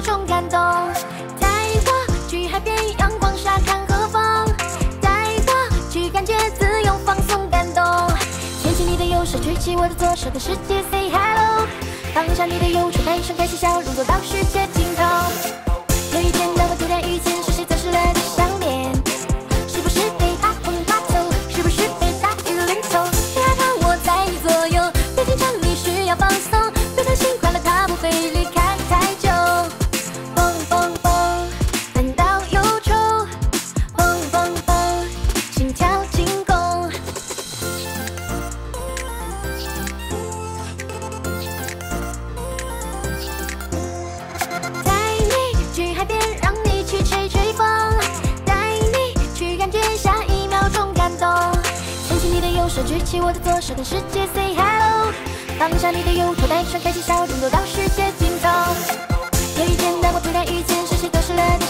种感动。带我去海边，阳光下看和风。带我去感觉自由放松感动。牵起你的右手，举起我的左手，跟世界 say hello。放下你的忧愁，带上开心笑容，走到世界尽头。有一天，当我突然遇见，是谁走失了的笑脸？是不是被大风刮走？是不是被大雨淋透？别害怕，我在你左右。别紧张，你需要放松。别担心，快乐它不会离开太久。蹦蹦蹦，难道忧愁？蹦蹦蹦，心跳进攻。带你去海边，让你去吹吹风。带你去感觉下一秒钟感动。牵起你的右手，举起我的左手，跟世界 say hello。放下你的忧愁，带上开心笑容，走到世界尽头。有一天，当我突然遇见，是谁丢失了